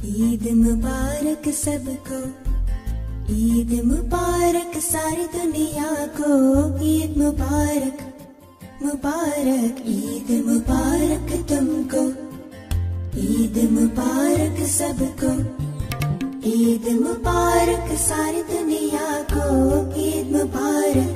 ईद मुबारक सबको, ईद मुबारक सारी दुनिया को। ईद मुबारक मुबारक, ईद मुबारक तुमको, ईद मुबारक सबको। ईद मुबारक सारी दुनिया को, ईद मुबारक